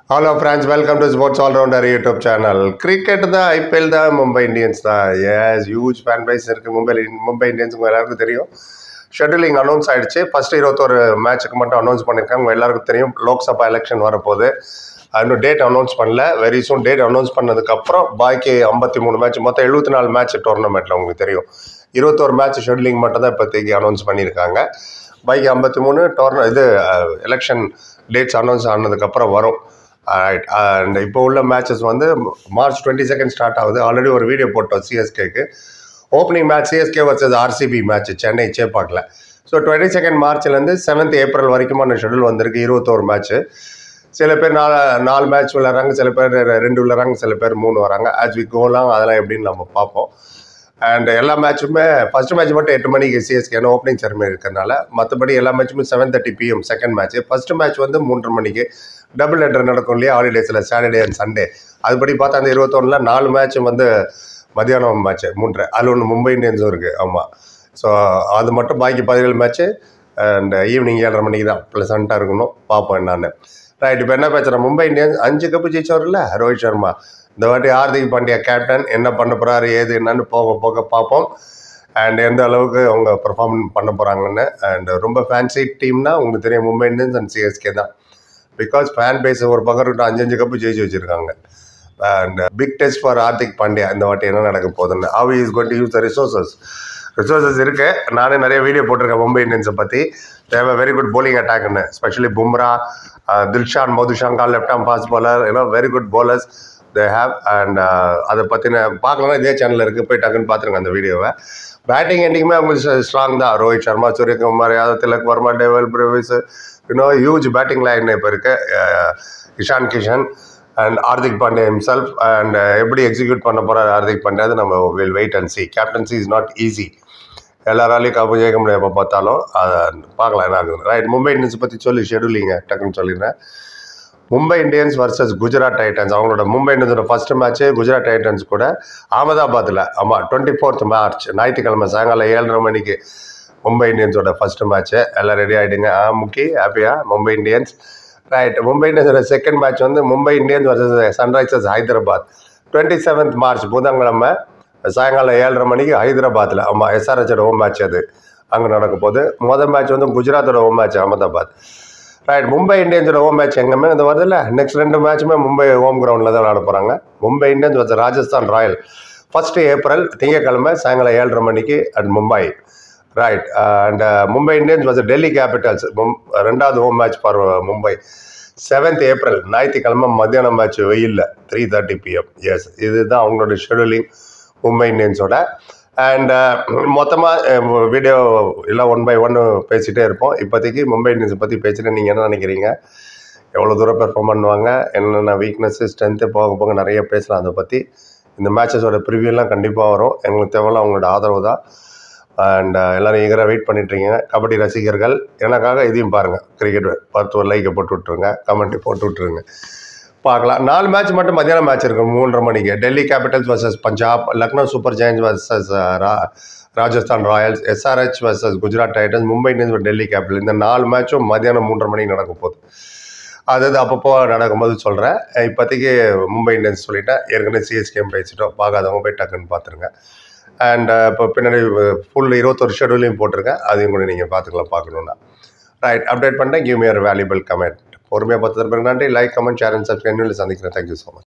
Hello friends, welcome to Sports All Rounder YouTube channel. Cricket தான் IPL தான் Mumbai Indians தான். Yes huge fan base இருக்குது Mumbai Indians எல்லாருக்கும் தெரியும். ஷெட்யூலிங் அனௌன்ஸ் ஆகிடுச்சு. ஃபர்ஸ்ட் 21 மேட்ச்சுக்கு மட்டும் அனௌன்ஸ் பண்ணியிருக்காங்க. உங்கள் எல்லாருக்கும் தெரியும் லோக்சபா எலெக்ஷன் வரப்போகுது. இன்னும் டேட் அனௌன்ஸ் பண்ணல. வெரி சூன் டேட் அனௌன்ஸ் பண்ணதுக்கப்புறம் பாக்கி 53 மேட்ச் மொத்தம் 74 மேட்ச் டோர்னமெண்ட்டில் உங்களுக்கு தெரியும். 21 மேட்ச் ஷெட்யூலிங் மட்டும் தான் இப்போதைக்கு அனௌன்ஸ் பண்ணியிருக்காங்க. பாக்கி 53 எலெக்ஷன் டேட்ஸ் அனௌன்ஸ் ஆனதுக்கப்புறம் வரும். அண்ட் இப்போ உள்ள மேட்சஸ் வந்து மார்ச் 22 ஸ்டார்ட் ஆகுது. ஆல்ரெடி ஒரு வீடியோ போட்டோம் சிஎஸ்கேக்கு. Opening match CSK versus RCB match Chennai சேப்பாக்கில். ஸோ 22 மார்ச்லேருந்து 7th ஏப்ரல் வரைக்குமான ஷெடியூல் வந்திருக்கு. 21 மேட்ச்சு. சில பேர் 4 மேட்ச் விளையாடுறாங்க, சில பேர் 2 விளையாடுறாங்க, சில பேர் 3 வராங்க. ஆஸ் வி கோலாம் அதெல்லாம் எப்படின்னு நம்ம பார்ப்போம். அண்ட் எல்லா மேட்சுமே ஃபர்ஸ்ட் மேட்ச் மட்டும் 8 மணிக்கு சிஎஸ்கே ஓப்பனிங் செரமனி இருக்கிறதுனால, மற்றபடி எல்லா மேட்சுமே 7:30 PM second match. First match வந்து 3:30 மணிக்கு டபுள் ஹெட்டர் நடக்கும் இல்லையா ஹாலிடேஸில், சாட்டர்டே அண்ட் சண்டே. அதுபடி பார்த்தா அந்த 21 4 மேட்ச் வந்து மதியானம் மேட்ச் 3. அதில் ஒன்று மும்பை இந்தியன்ஸும் இருக்குது. ஆமாம். ஸோ அது மட்டும் பாக்கி 17 மேட்ச்சு அண்ட் ஈவினிங் 7:30 மணிக்கு தான் ப்ளசண்ட்டாக இருக்கணும். பார்ப்போம் என்னான்னு. ரைட், இப்போ என்ன பேசுகிறேன், மும்பை இந்தியன்ஸ் 5 கப்பு ஜெயிச்சவர்ல ரோஹித் சர்மா. இந்த வாட்டி ஹார்திக் பாண்டியா கேப்டன் என்ன பண்ண போகிறாரு ஏது என்னன்னு போக பார்ப்போம். அண்ட் எந்த அளவுக்கு அவங்க பெர்ஃபார்ம் பண்ண போகிறாங்கன்னு. அண்ட் ரொம்ப ஃபேன்சி டீம்னா உங்களுக்கு தெரியும் மும்பை இந்தியன்ஸ் அண்ட் சிஎஸ்கே தான். பிகாஸ் ஃபேன் பேஸ் ஒரு பக்கம் இருக்கட்டும், 5 கப்பு ஜெயிச்சு வச்சுருக்காங்க. And big test for Hardik Pandya இந்த வாட்டி என்ன நடக்க போகுதுன்னு. How is going to use the resources இருக்குது. நானே நிறைய வீடியோ போட்டிருக்கேன் மும்பை இந்தியன்ஸை பற்றி. தேவை வெரி குட் bowling அட்டாக்னு, specially Bumrah, Dilshan Madushanka left arm fast bowler, very good bowlers they have. And அதை பற்றின பார்க்கலாம், இதே சேனலில் இருக்குது, போய் டக்குன்னு பார்த்துருங்க அந்த வீடியோவை. பேட்டிங் எண்டிங்குமே அவங்க ஸ்ட்ராங் தான். Rohit Sharma, Suryakumar Yadav, Tilak Varma, Dewald Brevis, huge batting line இப்போ இருக்கு. Ishan Kishan and Hardik Pandya himself. And எப்படி எக்ஸிக்யூட் பண்ண போகிறார் ஹார்திக் பாண்டியா, அது நம்ம will wait and see. Captaincy is not easy. எல்லாராலையும் கப்பு ஜெயிக்க முடியாது. எப்போ பார்த்தாலும் அதை பார்க்கலாம் என்ன ஆகுது. ரைட், மும்பை இந்தியன்ஸ் பற்றி சொல்லி ஷெடியூலிங்க டக்குன்னு சொல்லிடுறேன். Mumbai Indians versus Gujarat Titans. அவங்களோட மும்பை இந்தியன்ஸோட ஃபர்ஸ்ட் மேட்ச்சு குஜராத் டைட்டன்ஸ் கூட அகமதாபாத்தில். ஆமாம், 24th மார்ச் ஞாயிற்றுக்கிழமை சாயங்காலம் 7:30 மணிக்கு மும்பை இந்தியன்ஸோட ஃபர்ஸ்ட் மேட்ச்சு. எல்லாம் ரெடி ஆகிடுங்க. முக்கி ஹாப்பியா மும்பை இந்தியன்ஸ். ரைட், மும்பை இந்தியன்ஸோட செகண்ட் மேட்ச் வந்து Mumbai Indians versus Sunrisers Hyderabad. 27th March புதன்கிழமை சாயங்காலம் 7:30 மணிக்கு ஹைதராபாத்தில். ஆமாம், எஸ்ஆர்ஹெச்சோட ஹோம் மேட்ச் அது அங்கே நடக்க போகுது. முதல் மேட்ச் வந்து குஜராத்தோட home match Ahmedabad. Right, Mumbai இந்தியன்ஸோட ஹோம் மேட்ச் எங்கேயுமே இந்த வருது இல்லை. நெக்ஸ்ட் 2 மேட்சுமே மும்பை ஹோம் கிரவுண்டில் தான் விளையாட போகிறாங்க. Mumbai Indians versus Rajasthan royal 1 April திங்கட்கிழமை சாயங்காலம் 7:30 மணிக்கு at Mumbai. Right, and Mumbai Indians versus Delhi capitals 2வது home match for Mumbai 7th April ஞாயிற்றுக்கிழமை மத்தியானம் மேட்ச் வெயிலில் 3:30 PM. எஸ், இதுதான் அவங்களோட ஷெடியூலிங் மும்பை இந்தியன்ஸோட. அண்ட் மொத்தமாக வீடியோ எல்லாம் 1 by 1 பேசிகிட்டே இருப்போம். இப்போதைக்கு மும்பை இந்தியன்ஸை பற்றி பேசிட்டு நீங்கள் என்ன நினைக்கிறீங்க, எவ்வளோ தூரம் பெர்ஃபார்ம் பண்ணுவாங்க, என்னென்ன வீக்னஸ்ஸு ஸ்ட்ரென்த்து போக நிறைய பேசலாம் அதை பற்றி. இந்த மேட்சஸோட ப்ரிவியூலாம் கண்டிப்பாக வரும். எங்களுக்கு தேவையில்ல அவங்களோட ஆதரவு தான். அண்ட் எல்லோரும் ஈகராக வெயிட் பண்ணிட்டுருக்கீங்க. கபடி ரசிகர்கள் எனக்காக இதையும் பாருங்கள். கிரிக்கெட் பார்த்து ஒரு லைக்கை போட்டு விட்ருங்க, கமெண்ட்டு போட்டு விட்ருங்க. பார்க்கலாம். 4 மேட்ச் மட்டும் மத்தியானம் மேட்ச் இருக்கும் 3:30 மணிக்கு. Delhi capitals versus Punjab, Lucknow super giants versus Rajasthan royals, SRH versus Gujarat Titans, Mumbai Indians Delhi capital. இந்த 4 மேட்சும் மத்தியானம் 3:30 மணிக்கு நடக்க போகுது. அதாவது அப்பப்போ நடக்கும்போது சொல்கிறேன். இப்போதைக்கு மும்பை இந்தியன்ஸ் சொல்லிட்டேன். ஏற்கனவே சிஎஸ்கேம் பேசிட்டோம். பார்க்காதவங்க போய் டக்குன்னு பார்த்துருங்க. அண்ட் இப்போ பின்னாடி ஃபுல் 21 ஷெடியூலையும் போட்டிருக்கேன். அதையும் கூட நீங்கள் பார்க்கணுன்னா. ரைட், அப்டேட் பண்ணிட்டேன். Give me your valuable comment. பொறுமையாக பார்த்து நன்றி. Like, comment, share and subscribe. சந்திக்கிறேன். Thank you so much.